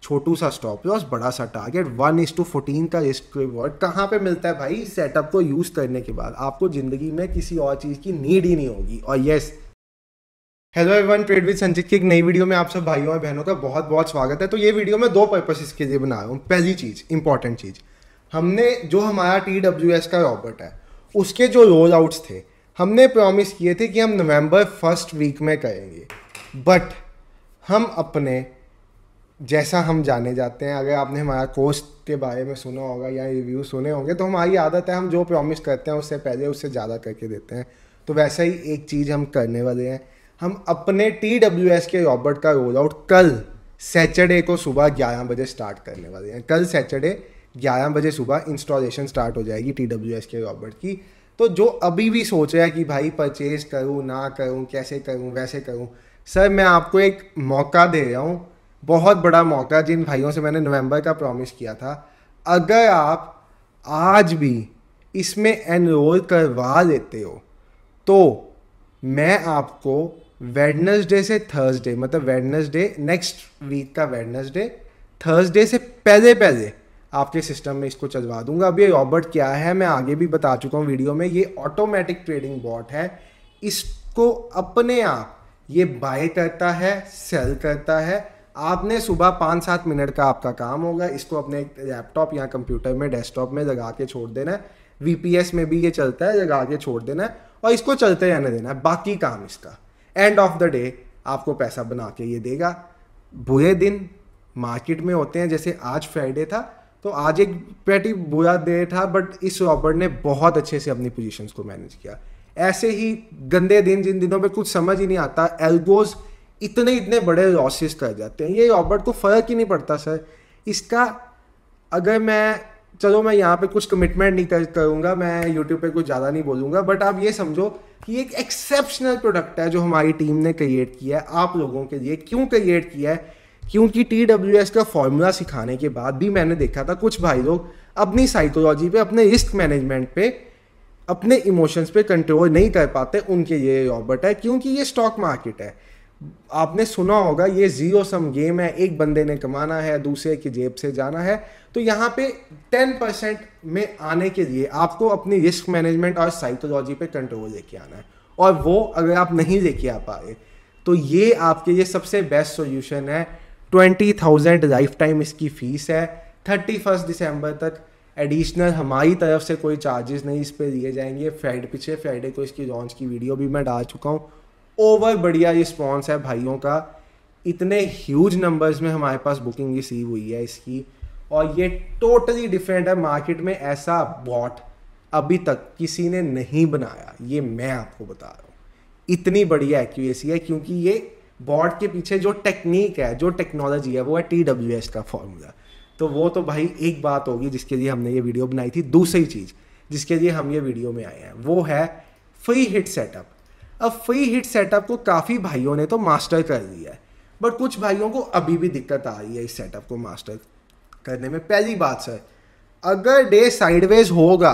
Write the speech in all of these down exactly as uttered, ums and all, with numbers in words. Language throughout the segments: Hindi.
छोटू सा स्टॉप लॉस, बड़ा सा target, one is to fourteen का रिस्क रिवॉर्ड कहाँ पे मिलता है भाई? सेटअप को यूज़ करने के बाद आपको ज़िंदगी में किसी और चीज़ की नीड ही नहीं होगी। और yes, hello everyone, trade with Sanchit की एक नई वीडियो में आप सब भाइयों और बहनों का बहुत बहुत स्वागत है। तो ये वीडियो मैं दो पर्पसेस के लिए बना रहा हूँ। पहली चीज़, इंपॉर्टेंट चीज़, हमने जो हमारा टी डब्ल्यू एस का रॉबर्ट है उसके जो रोल आउट्स थे, हमने प्रॉमिस किए थे कि हम नवंबर फर्स्ट वीक में करेंगे। बट हम अपने, जैसा हम जाने जाते हैं, अगर आपने हमारा कोर्स के बारे में सुना होगा या रिव्यू सुने होंगे तो हमारी आदत है हम जो प्रॉमिस करते हैं उससे पहले उससे ज़्यादा करके देते हैं। तो वैसा ही एक चीज़ हम करने वाले हैं। हम अपने टी डब्ल्यू एस के रॉबर्ट का रोल आउट कल सैटरडे को सुबह ग्यारह बजे स्टार्ट करने वाले हैं। कल सैटरडे ग्यारह बजे सुबह इंस्टॉलेशन स्टार्ट हो जाएगी टी डब्ल्यू एस के रॉबर्ट की। तो जो अभी भी सोच रहा है कि भाई परचेज करूँ ना करूँ, कैसे करूँ वैसे करूँ, सर मैं आपको एक मौका दे रहा हूँ, बहुत बड़ा मौका, जिन भाइयों से मैंने नवंबर का प्रॉमिस किया था। अगर आप आज भी इसमें एनरोल करवा लेते हो तो मैं आपको वेडनेसडे से थर्सडे, मतलब वेडनेसडे नेक्स्ट वीक का वेडनेसडे, थर्सडे से पहले पहले आपके सिस्टम में इसको चलवा दूंगा। अब ये रॉबर्ट क्या है मैं आगे भी बता चुका हूँ वीडियो में। ये ऑटोमेटिक ट्रेडिंग बॉट है। इसको अपने आप ये बाय करता है, सेल करता है। आपने सुबह पाँच सात मिनट का आपका काम होगा, इसको अपने लैपटॉप या कंप्यूटर में, डेस्कटॉप में लगा के छोड़ देना है। वीपीएस में भी ये चलता है, लगा के छोड़ देना है और इसको चलते रहने देना है। बाकी काम इसका एंड ऑफ द डे आपको पैसा बना के ये देगा। बुरे दिन मार्केट में होते हैं, जैसे आज फ्राइडे था तो आज एक पेटी बुरा डे था, बट इस रॉबर्ट ने बहुत अच्छे से अपनी पोजीशंस को मैनेज किया। ऐसे ही गंदे दिन, जिन दिनों में कुछ समझ ही नहीं आता, एल्गोज इतने इतने बड़े लॉसेस कर जाते हैं, ये रॉबर्ट को फ़र्क ही नहीं पड़ता सर इसका। अगर मैं, चलो मैं यहाँ पे कुछ कमिटमेंट नहीं कर करूँगा, मैं यूट्यूब पे कुछ ज़्यादा नहीं बोलूँगा, बट आप ये समझो कि एक एक्सेप्शनल प्रोडक्ट है जो हमारी टीम ने क्रिएट किया है आप लोगों के लिए। क्यों क्रिएट किया है? क्योंकि टी डब्ल्यू एस का फॉर्मूला सिखाने के बाद भी मैंने देखा था कुछ भाई लोग अपनी साइकोलॉजी पे, अपने रिस्क मैनेजमेंट पे, अपने इमोशंस पे कंट्रोल नहीं कर पाते। उनके ये रॉबर्ट है, क्योंकि ये स्टॉक मार्केट है। आपने सुना होगा ये जीरो सम गेम है, एक बंदे ने कमाना है, दूसरे की जेब से जाना है। तो यहाँ पे टेन परसेंट में आने के लिए आपको अपनी रिस्क मैनेजमेंट और साइकोलॉजी पे कंट्रोल लेके आना है, और वो अगर आप नहीं लेके आ पाए तो ये आपके लिए सबसे बेस्ट सॉल्यूशन है। ट्वेंटी थाउजेंड लाइफ टाइम इसकी फीस है। थर्टी फर्स्ट दिसंबर तक एडिशनल हमारी तरफ से कोई चार्जेस नहीं इस पर लिए जाएंगे। फ्राइडे, पिछले फ्राइडे को इसकी लॉन्च की वीडियो भी मैं डाल चुका हूँ। ओवर बढ़िया रिस्पॉन्स है भाइयों का, इतने ह्यूज नंबर्स में हमारे पास बुकिंग रिसीव हुई है इसकी, और ये टोटली डिफरेंट है। मार्केट में ऐसा बॉट अभी तक किसी ने नहीं बनाया, ये मैं आपको बता रहा हूँ। इतनी बढ़िया एक्यूरेसी है, क्योंकि ये बॉट के पीछे जो टेक्निक है, जो टेक्नोलॉजी है, वो है टी डब्ल्यू एस का फॉर्मूला। तो वो तो भाई एक बात होगी जिसके लिए हमने ये वीडियो बनाई थी। दूसरी चीज़ जिसके लिए हम ये वीडियो में आए हैं वो है फ्री हिट सेटअप। अब फ्री हिट सेटअप को काफ़ी भाइयों ने तो मास्टर कर लिया है, बट कुछ भाइयों को अभी भी दिक्कत आ रही है इस सेटअप को मास्टर करने में। पहली बात सर, अगर डे साइडवेज होगा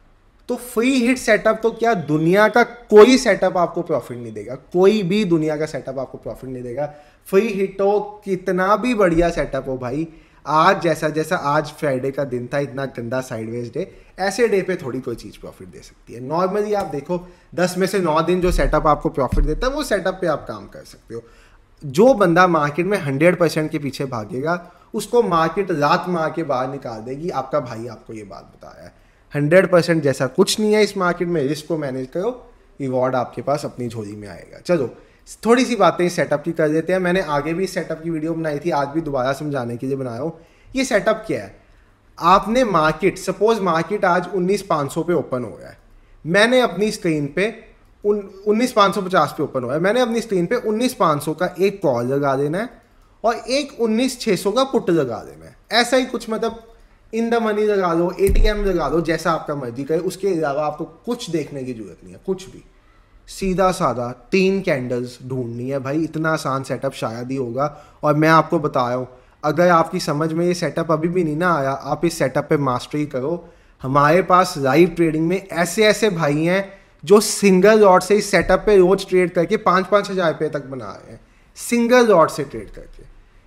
तो फ्री हिट सेटअप तो क्या, दुनिया का कोई सेटअप आपको प्रॉफिट नहीं देगा। कोई भी दुनिया का सेटअप आपको प्रॉफिट नहीं देगा। फ्री हिट हो, कितना भी बढ़िया सेटअप हो भाई, आज जैसा जैसा आज फ्राइडे का दिन था, इतना गंदा साइडवेज डे, ऐसे डे पे थोड़ी कोई चीज़ प्रॉफिट दे सकती है। नॉर्मली आप देखो दस में से नौ दिन जो सेटअप आपको प्रॉफिट देता है वो सेटअप पे आप काम कर सकते हो। जो बंदा मार्केट में हंड्रेड परसेंट के पीछे भागेगा उसको मार्केट रात मार के बाहर निकाल देगी। आपका भाई आपको ये बात बताया है। हंड्रेड परसेंट जैसा कुछ नहीं है इस मार्केट में। रिस्क को मैनेज करो, रिवॉर्ड आपके पास अपनी झोली में आएगा। चलो थोड़ी सी बातें इस सेटअप की कर देते हैं। मैंने आगे भी इस सेटअप की वीडियो बनाई थी, आज भी दोबारा समझाने के लिए बनाया हूँ। ये सेटअप क्या है? आपने मार्केट, सपोज मार्केट आज उन्नीस पाँच सौ पे ओपन हो गया है, मैंने अपनी स्क्रीन पे उन्नीस पाँच सौ पचास पे ओपन हुआ है, मैंने अपनी स्क्रीन पे उन्नीस पाँच सौ का एक कॉल लगा देना है और एक उन्नीस छः सौ का पुट लगा देना है। ऐसा ही कुछ, मतलब इन द मनी लगा लो, एटीएम लगा लो, जैसा आपका मर्जी करे। उसके अलावा आपको कुछ देखने की जरूरत नहीं है, कुछ भी। सीधा साधा तीन कैंडल्स ढूंढनी है भाई। इतना आसान सेटअप शायद ही होगा। और मैं आपको बता रहा हूँ, अगर आपकी समझ में ये सेटअप अभी भी नहीं ना आया, आप इस सेटअप पे मास्टरी करो। हमारे पास लाइव ट्रेडिंग में ऐसे ऐसे भाई हैं जो सिंगल लॉट से इस सेटअप पे रोज ट्रेड करके पाँच पाँच हज़ार रुपये तक बना रहे हैं, सिंगल लॉट से ट्रेड करके।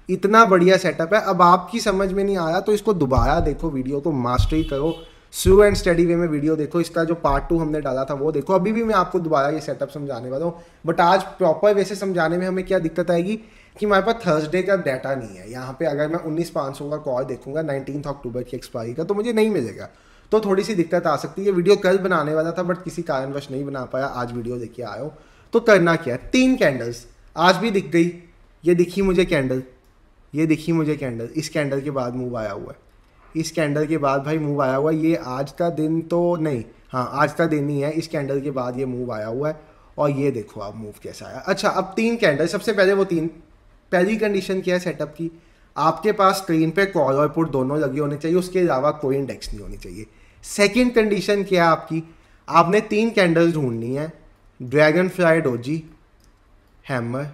इतना बढ़िया सेटअप है। अब आपकी समझ में नहीं आया तो इसको दोबारा देखो, वीडियो को मास्टरी करो, स्लो एंड स्टडी वे में वीडियो देखो। इसका जो पार्ट टू हमने डाला था वो देखो। अभी भी मैं आपको दोबारा ये सेटअप समझाने वाला हूँ, बट आज प्रॉपर वे से समझाने में हमें क्या दिक्कत आएगी कि हमारे पास थर्सडे का डाटा नहीं है। यहाँ पे अगर मैं उन्नीस पाँच सौ का कॉल देखूंगा नाइनटीन अक्टूबर की एक्सपायरी का, तो मुझे नहीं मिलेगा, तो थोड़ी सी दिक्कत आ सकती है। वीडियो कल बनाने वाला था बट किसी कारणवश नहीं बना पाया, आज वीडियो देखिए आया हूँ। तो करना क्या है, तीन कैंडल्स आज भी दिख गई, ये दिखी मुझे कैंडल, ये दिखी मुझे कैंडल, इस कैंडल के बाद मूव आया हुआ है, इस कैंडल के बाद भाई मूव आया हुआ है। ये आज का दिन तो नहीं, हाँ आज का दिन ही है, इस कैंडल के बाद ये मूव आया हुआ है। और ये देखो आप मूव कैसा आया। अच्छा, अब तीन कैंडल, सबसे पहले वो तीन, पहली कंडीशन क्या है सेटअप की, आपके पास स्क्रीन पे कॉल और पुट दोनों लगे होने चाहिए, उसके अलावा कोई इंडेक्स नहीं होनी चाहिए। सेकेंड कंडीशन क्या है आपकी, आपने तीन कैंडल्स ढूंढनी है, ड्रैगन फ्लाई डोजी, हैमर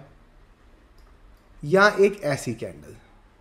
या एक ऐसी कैंडल।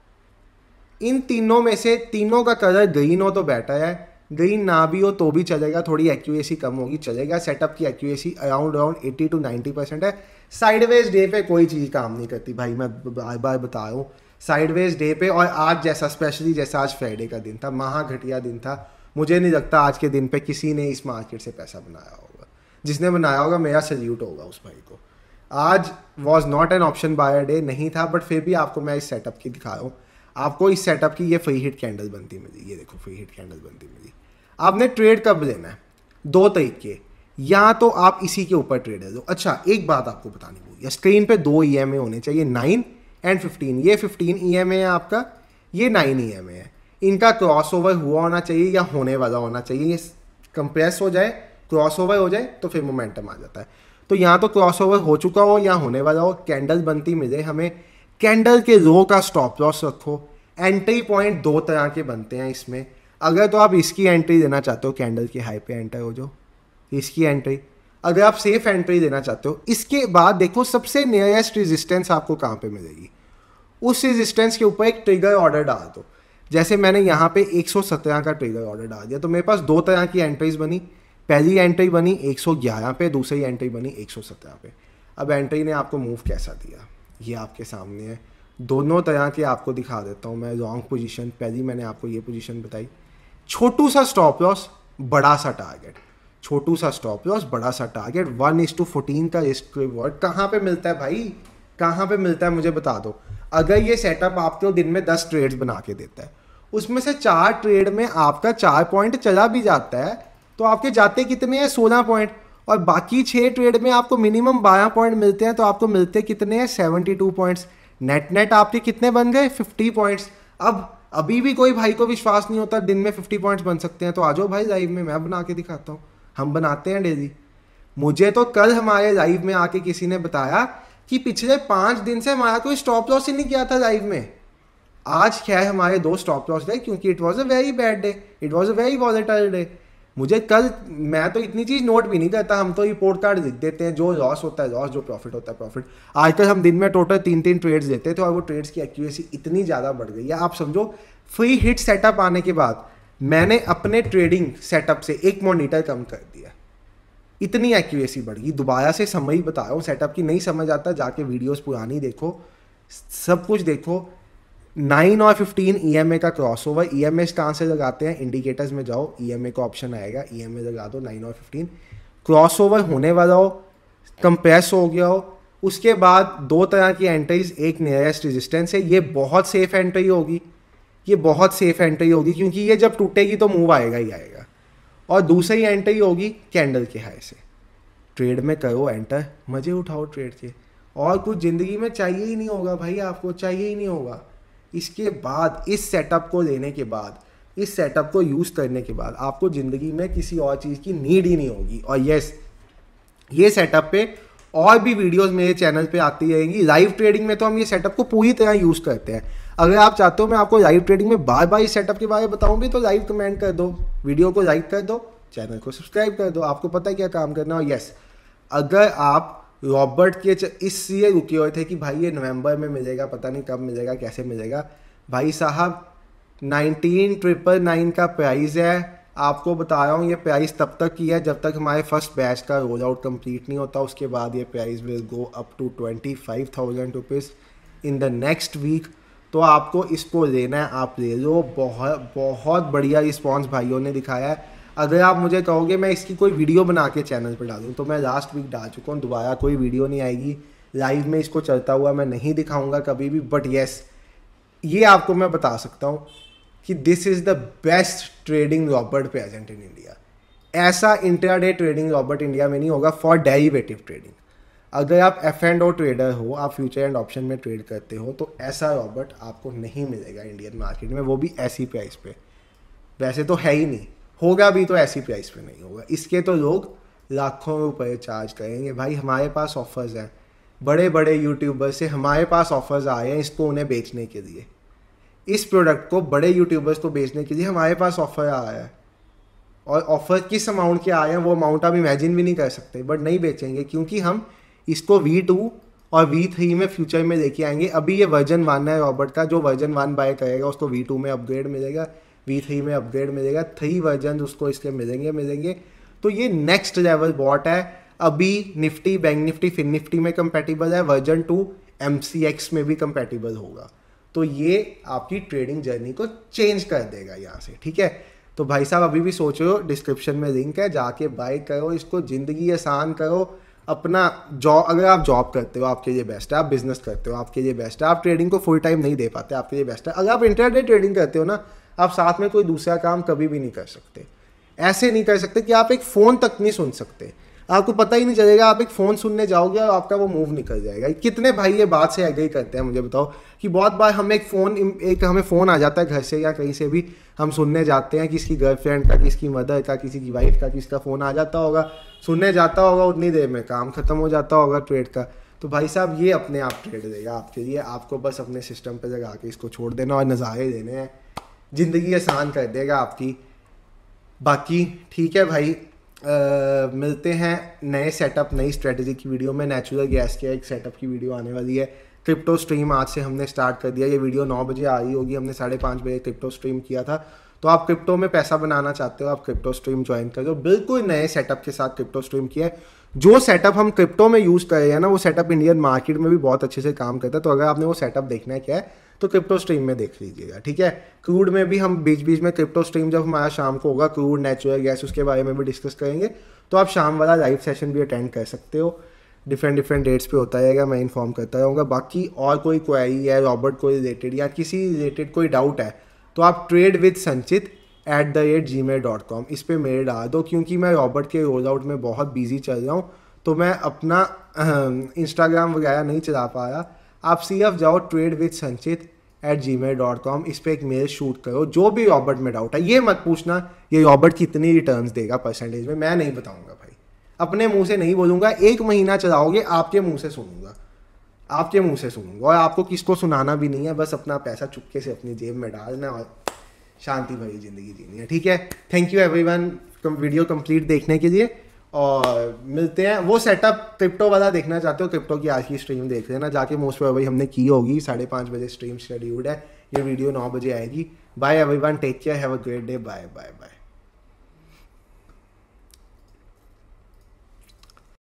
इन तीनों में से तीनों का कलर ग्रीन हो तो बेटर है, ग्रीन ना भी हो तो भी चलेगा, थोड़ी एक्यूरेसी कम होगी चलेगा। सेटअप की एक्यूरेसी अराउंड अराउंड अस्सी टू नब्बे परसेंट है। साइडवेज डे पे कोई चीज़ काम नहीं करती भाई, मैं बार बार बता रहा हूँ। साइडवेज डे पे, और आज जैसा स्पेशली जैसा आज फ्राइडे का दिन था, महा घटिया दिन था, मुझे नहीं लगता आज के दिन पे किसी ने इस मार्केट से पैसा बनाया होगा। जिसने बनाया होगा मेरा सल्यूट होगा उस भाई को। आज was not an option buyer day, नहीं था, बट फिर भी आपको मैं इस सेटअप की दिखा रहा हूँ। आपको इस सेटअप की ये फ्री हिट कैंडल बनती मिली, ये देखो फ्री हिट कैंडल बनती मिली। आपने ट्रेड कब लेना है, दो तरीके, या तो आप इसी के ऊपर ट्रेड ले लो। अच्छा, एक बात आपको बतानी भूल, स्क्रीन पे दो ई एम ए होने चाहिए, नाइन एंड फिफ्टीन। ये फिफ्टीन ई एम ए है आपका, ये नाइन ई एम ए है। इनका क्रॉस ओवर हुआ होना चाहिए या होने वाला होना चाहिए। ये कंप्रेस हो जाए, क्रॉस ओवर हो जाए तो फिर मोमेंटम आ जाता है। तो यहाँ तो क्रॉस ओवर हो चुका हो या होने वाला हो, कैंडल बनती मिले हमें। कैंडल के रो का स्टॉप लॉस रखो। एंट्री पॉइंट दो तरह के बनते हैं इसमें। अगर तो आप इसकी एंट्री देना चाहते हो, कैंडल की हाई पे एंटर हो जो, इसकी एंट्री, अगर आप सेफ एंट्री देना चाहते हो। इसके बाद देखो सबसे नियरेस्ट रेजिस्टेंस आपको कहाँ पे मिलेगी, उस रेजिस्टेंस के ऊपर एक ट्रिगर ऑर्डर डाल दो। जैसे मैंने यहाँ पे एक सौ सत्रह का ट्रिगर ऑर्डर डाल दिया, तो मेरे पास दो तरह की एंट्रीज बनी। पहली एंट्री बनी एक सौ ग्यारह पे, दूसरी एंट्री बनी एक सौ सत्रह पे। अब एंट्री ने आपको मूव कैसा दिया ये आपके सामने है। दोनों तरह के आपको दिखा देता हूँ मैं। लॉन्ग पोजीशन, पहली मैंने आपको ये पोजीशन बताई, छोटू सा स्टॉप लॉस बड़ा सा टारगेट, छोटू सा स्टॉप लॉस बड़ा सा target, one is to fourteen का रिस्क रिवॉर्ड। कहाँ पे मिलता है भाई, कहाँ पे मिलता है मुझे बता दो। अगर ये सेटअप आपको दिन में दस ट्रेड्स बना के देता है, उसमें से चार ट्रेड में आपका चार पॉइंट चला भी जाता है, तो आपके जाते कितने हैं, सोलह पॉइंट। और बाकी छः ट्रेड में आपको मिनिमम बारह पॉइंट मिलते हैं, तो आपको मिलते कितने हैं, seventy two points. Net net आपके कितने बन गए, फिफ्टी पॉइंट्स। अब अभी भी कोई भाई को विश्वास नहीं होता दिन में फिफ्टी पॉइंट्स बन सकते हैं, तो आ जाओ भाई लाइव में, मैं बना के दिखाता हूँ। हम बनाते हैं डेली। मुझे तो कल हमारे लाइव में आके किसी ने बताया कि पिछले पाँच दिन से हमारा कोई स्टॉप लॉस ही नहीं किया था लाइव में। आज क्या है, हमारे दो स्टॉप लॉस गए क्योंकि it was a very bad day, it was a very volatile day. मुझे कल, मैं तो इतनी चीज़ नोट भी नहीं करता, हम तो रिपोर्ट कार्ड लिख देते हैं, जो लॉस होता है लॉस, जो प्रॉफिट होता है प्रॉफिट। आजकल हम दिन में टोटल तीन तीन ट्रेड्स देते थे और वो ट्रेड्स की एक्यूरेसी इतनी ज़्यादा बढ़ गई है। आप समझो फ्री हिट सेटअप आने के बाद मैंने अपने ट्रेडिंग सेटअप से एक मॉनिटर कम कर दिया, इतनी एक्यूरेसी बढ़ गई। दोबारा से समझ बता रहा हूँ, सेटअप की नहीं समझ आता जाके वीडियोस पुरानी देखो, सब कुछ देखो। नाइन और फिफ्टीन ई एम ए का cross over, E M A कहाँ से लगाते हैं, इंडिकेटर्स में जाओ, ई एम ए का ऑप्शन आएगा, ई एम ए लगा दो। नाइन और फिफ्टीन क्रॉस ओवर होने वाला हो, कंप्रेस हो गया हो, उसके बाद दो तरह की एंट्रीज, एक नियरेस्ट रेजिस्टेंस है, ये बहुत सेफ एंट्री होगी, ये बहुत सेफ एंट्री होगी क्योंकि ये जब टूटेगी तो मूव आएगा ही आएगा। और दूसरी एंट्री होगी कैंडल के हाई से। ट्रेड में करो एंटर, मज़े उठाओ ट्रेड के, और कुछ ज़िंदगी में चाहिए ही नहीं होगा भाई, आपको चाहिए ही नहीं होगा। इसके बाद इस सेटअप को लेने के बाद, इस सेटअप को यूज़ करने के बाद आपको ज़िंदगी में किसी और चीज़ की नीड ही नहीं होगी। और यस, ये सेटअप पे और भी वीडियोस मेरे चैनल पे आती रहेंगी। लाइव ट्रेडिंग में तो हम ये सेटअप को पूरी तरह यूज़ करते हैं। अगर आप चाहते हो मैं आपको लाइव ट्रेडिंग में बार बार इस सेटअप के बारे में बताऊँ भी, तो लाइव कमेंट कर दो, वीडियो को लाइक कर दो, चैनल को सब्सक्राइब कर दो, आपको पता है क्या काम करना। और यस, अगर आप रॉबर्ट के इसलिए रुके हुए थे कि भाई ये नवंबर में मिलेगा, पता नहीं कब मिलेगा, कैसे मिलेगा, भाई साहब नाइनटीन ट्रिपल नाइन का प्राइस है। आपको बता रहा हूँ ये प्राइस तब तक की है जब तक हमारे फर्स्ट बैच का रोल आउट कंप्लीट नहीं होता। उसके बाद ये price will go up to twenty five thousand rupees in the next week. तो आपको इसको लेना है, आप ले लो। बहुत बहुत बढ़िया रिस्पॉन्स भाइयों ने दिखाया है। अगर आप मुझे कहोगे मैं इसकी कोई वीडियो बना के चैनल पर डालूँ, तो मैं लास्ट वीक डाल चुका हूँ, दोबारा कोई वीडियो नहीं आएगी। लाइव में इसको चलता हुआ मैं नहीं दिखाऊंगा कभी भी, बट येस ये आपको मैं बता सकता हूँ कि this is the best trading robot present in India. ऐसा इंट्राडे ट्रेडिंग रॉबर्ट इंडिया में नहीं होगा फॉर डेरिवेटिव ट्रेडिंग। अगर आप एफ एंड ओ ट्रेडर हो, आप फ्यूचर एंड ऑप्शन में ट्रेड करते हो, तो ऐसा रॉबर्ट आपको नहीं मिलेगा इंडियन मार्केट में, वो भी ऐसी प्राइस पे। वैसे तो है ही नहीं, होगा भी तो ऐसी प्राइस पे नहीं होगा। इसके तो लोग लाखों रुपए चार्ज करेंगे। भाई हमारे पास ऑफर्स हैं, बड़े बड़े यूट्यूबर्स से हमारे पास ऑफर्स आए हैं इसको उन्हें बेचने के लिए। इस प्रोडक्ट को बड़े यूट्यूबर्स को बेचने के लिए हमारे पास ऑफर आया है, और ऑफर किस अमाउंट के आए हैं वो अमाउंट आप इमेजिन भी नहीं कर सकते, बट नहीं बेचेंगे क्योंकि हम इसको वी टू और वी थ्री में फ्यूचर में लेके आएंगे। अभी ये वर्जन वन है रॉबर्ट का, जो वर्जन वन बाय करेगा उसको वी टू में अपग्रेड मिलेगा, वी थ्री में अपग्रेड मिलेगा, थ्री वर्जन उसको इसके मिलेंगे मिलेंगे तो ये नेक्स्ट लेवल बॉट है। अभी Nifty, bank Nifty, fin Nifty में कंपेटिबल है, version two M C X में भी कंपेटिबल होगा। तो ये आपकी ट्रेडिंग जर्नी को चेंज कर देगा यहाँ से, ठीक है। तो भाई साहब अभी भी सोच रहे हो, डिस्क्रिप्शन में लिंक है, जाके बाय करो इसको, ज़िंदगी आसान करो। अपना जॉब, अगर आप जॉब करते हो आपके लिए बेस्ट है, आप बिजनेस करते हो आपके लिए बेस्ट है, आप ट्रेडिंग को फुल टाइम नहीं दे पाते आपके लिए बेस्ट है। अगर आप इंटरडे ट्रेडिंग करते हो ना, आप साथ में कोई दूसरा काम कभी भी नहीं कर सकते। ऐसे नहीं कर सकते कि आप एक फ़ोन तक नहीं सुन सकते, आपको पता ही नहीं चलेगा, आप एक फ़ोन सुनने जाओगे और आपका वो मूव निकल जाएगा। कितने भाई ये बात से एग्री करते हैं मुझे बताओ कि बहुत बार हम एक फ़ोन एक हमें फ़ोन आ जाता है घर से या कहीं से भी, हम सुनने जाते हैं, किसकी गर्लफ्रेंड का, किसकी मदर का, किसी की वाइफ का, किसका फ़ोन आ जाता होगा, सुनने जाता होगा, उतनी देर में काम ख़त्म हो जाता होगा ट्रेड का। तो भाई साहब ये अपने आप ट्रेड देगा आपके लिए, आपको बस अपने सिस्टम पर लगा के इसको छोड़ देना और नज़ारे देने हैं, ज़िंदगी आसान कर देगा आपकी। बाकी ठीक है भाई, Uh, मिलते हैं नए सेटअप, नई स्ट्रेटजी की वीडियो में। नेचुरल गैस के एक सेटअप की वीडियो आने वाली है। क्रिप्टो स्ट्रीम आज से हमने स्टार्ट कर दिया, ये वीडियो नौ बजे आ रही होगी, हमने साढ़े पाँच बजे क्रिप्टो स्ट्रीम किया था। तो आप क्रिप्टो में पैसा बनाना चाहते हो, आप क्रिप्टो स्ट्रीम ज्वाइन कर दो, बिल्कुल नए सेटअप के साथ क्रिप्टो स्ट्रीम किया है। जो सेटअप हम क्रिप्टो में यूज़ कर रहे हैं ना, वो सेटअप इंडियन मार्केट में भी बहुत अच्छे से काम करता है। तो अगर आपने वो सेटअप देखना है क्या है, तो क्रिप्टो स्ट्रीम में देख लीजिएगा, ठीक है। क्रूड में भी हम बीच बीच में क्रिप्टो स्ट्रीम जब हमारा शाम को होगा, क्रूड, नेचुरल गैस, उसके बारे में भी डिस्कस करेंगे। तो आप शाम वाला लाइव सेशन भी अटेंड कर सकते हो, डिफरेंट डिफरेंट डेट्स पे होता रहेगा, मैं इन्फॉर्म करता रहूँगा। बाकी और कोई क्वेरी है रॉबर्ट को रिलेटेड या किसी रिलेटेड कोई डाउट है, तो आप trade with Sanchit at the rate Gmail dot com इस पर मेल डाल दो। क्योंकि मैं रॉबर्ट के रोल आउट में बहुत बिजी चल रहा हूँ, तो मैं अपना इंस्टाग्राम वगैरह नहीं चला पा रहा। आप सिर्फ जाओ trade with Sanchit at Gmail dot com, इस पर एक मेल शूट करो, जो भी रॉबर्ट में डाउट है। ये मत पूछना ये रॉबर्ट कितनी रिटर्न्स देगा परसेंटेज में, मैं नहीं बताऊंगा भाई, अपने मुंह से नहीं बोलूँगा। एक महीना चलाओगे आपके मुंह से सुनूंगा, आपके मुंह से सुनूंगा, और आपको किसको सुनाना भी नहीं है, बस अपना पैसा चुपके से अपनी जेब में डालना और शांति भरी ज़िंदगी जीनी है, ठीक है। Thank you everyone video complete देखने के लिए, और मिलते हैं। वो सेटअप क्रिप्टो वाला देखना चाहते हो, क्रिप्टो की आज की स्ट्रीम देख लेना जाके, मोस्ट प्रोबेबली हमने की होगी, साढ़े पाँच बजे स्ट्रीम शेड्यूल्ड है, ये वीडियो नौ बजे आएगी। Bye everyone, take care, have a great day, bye bye bye.